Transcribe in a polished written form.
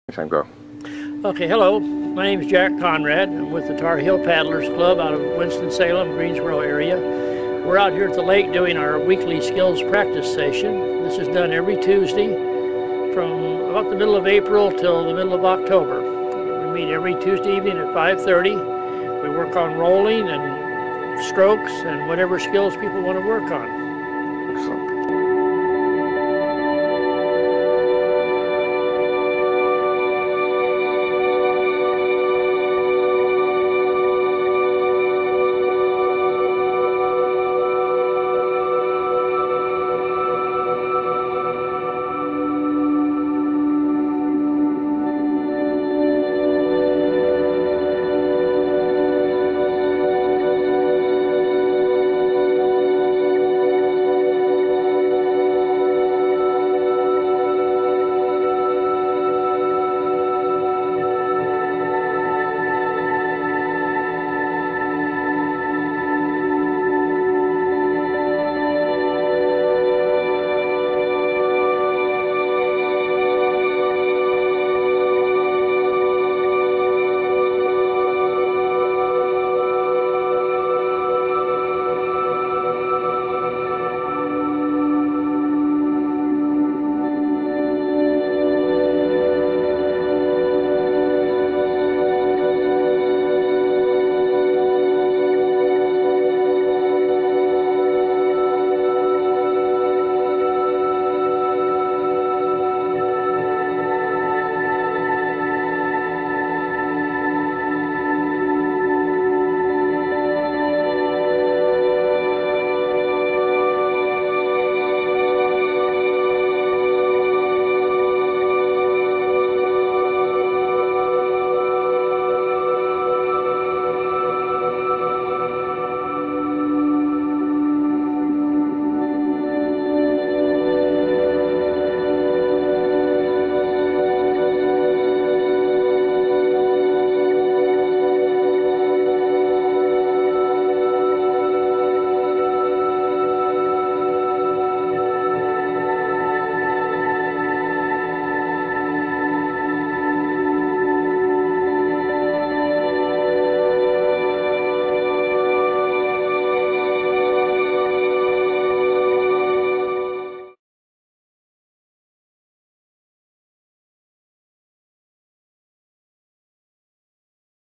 Time go. Okay, hello. My name is Jack Conrad. I'm with the Tarheel Paddlers Club out of Winston-Salem, Greensboro area. We're out here at the lake doing our weekly skills practice session. This is done every Tuesday from about the middle of April till the middle of October. We meet every Tuesday evening at 5:30. We work on rolling and strokes and whatever skills people want to work on.